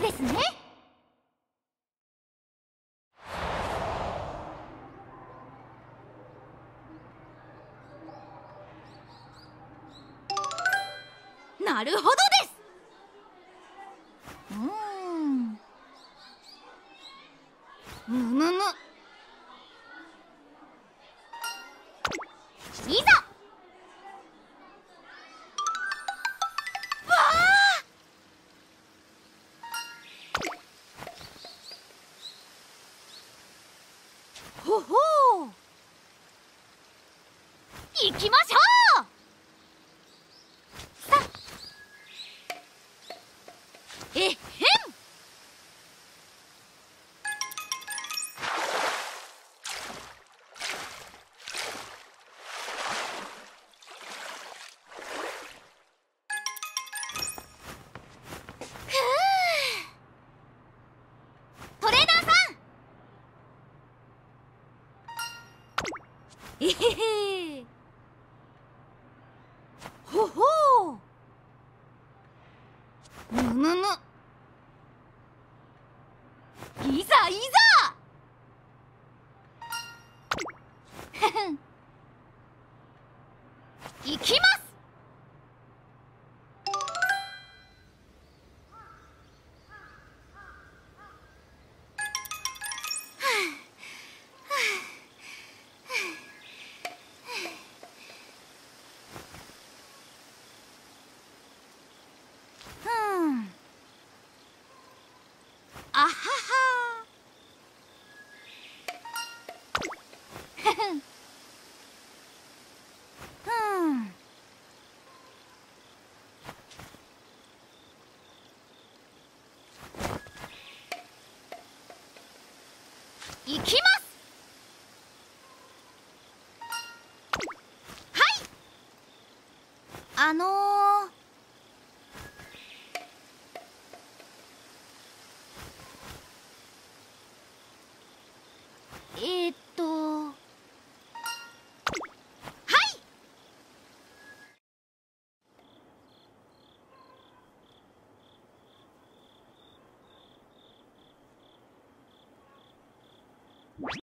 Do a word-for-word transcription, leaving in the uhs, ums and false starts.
ですね。なるほどです。うーん。むむむ。いざ。わあ。ほほう。行きましょう。さあ。えっへん。トレーナーさん。えへへ。ほほう。むむむ。いざいざ。ふふん。行きます。ふん。あはは。ふふん。ふん。行きます。はい。あのー、えー、っとはい。